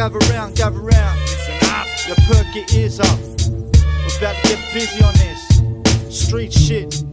gather round, gather round. Listen up. You perk your ears up. We're about to get busy on this street shit.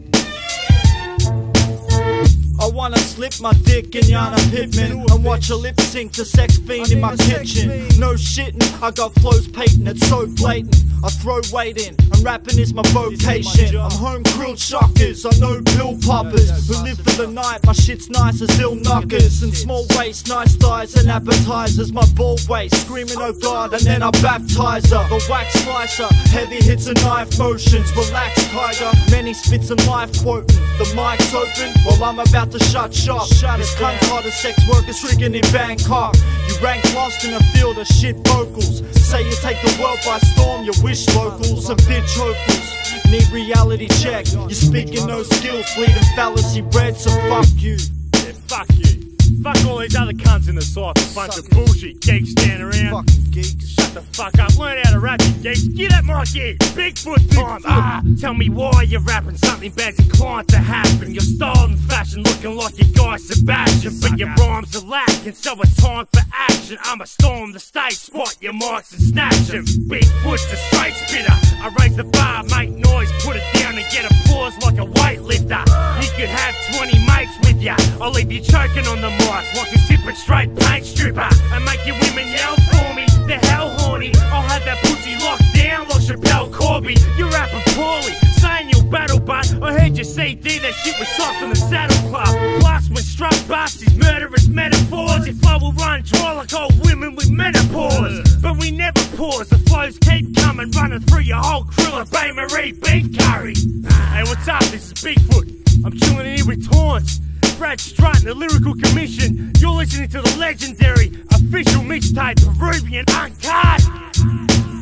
I wanna slip my dick in Yana Pittman and watch her lip sync to Sex Fiend in my kitchen. No shitting, I got flows patent, it's so blatant. I throw weight in, and rapping is my vocation. I'm home grilled shockers, I know pill poppers who live for the night. My shit's nice as ill knockers and small waist, nice thighs and appetizers. My ball waist, screaming oh god, and then I baptize her. The wax slicer, heavy hits and knife motions. Relax tiger, many spits and life quoting. The mic's open, well I'm about to shut shop. This cunt's hot as sex workers rigging in Bangkok. You rank lost in a field of shit vocals. Say you take the world by storm, you wish locals and bitch hopefuls need reality check. You're speaking no skills, bleeding fallacy red, so fuck you. Yeah, fuck you. Fuck all these other cunts in the cypher. Bunch of bullshit geeks standing around. Fucking geeks. Shut the fuck up. Learn how to rap, you geeks. Get that mic here. Bigfoot time. Tell me why you're rapping. Something bad's inclined to happen. Your style and fashion looking like your guy Sebastian, but your rhymes are lacking, so it's time for action. I'ma storm the stage, spot your mics and snatch them. Bigfoot's a straight spitter. I raise the bar, make noise, put it down and get applause like a weightlifter. You could have 20 mates with ya. I'll leave you choking on the mic like a sipping straight paint stripper, and make your women yell for me. They're hell horny. I'll have that pussy locked down like Chappelle Corby. You're rapping poorly, saying you'll battle, but I heard your CD, that shit was soft on the Saddle Club. Plus when struck bust is murderous metaphors. Your flow will run dry like old women with menopause. But we never pause, the flows keep coming, running through your whole crew like Bae Marie beef curry. Hey, what's up? This is Bigfoot. I'm chilling in here with Taunts, Brad Strutt and the Lyrical Commission. You're listening to the legendary official mixtape Peruvian Uncut.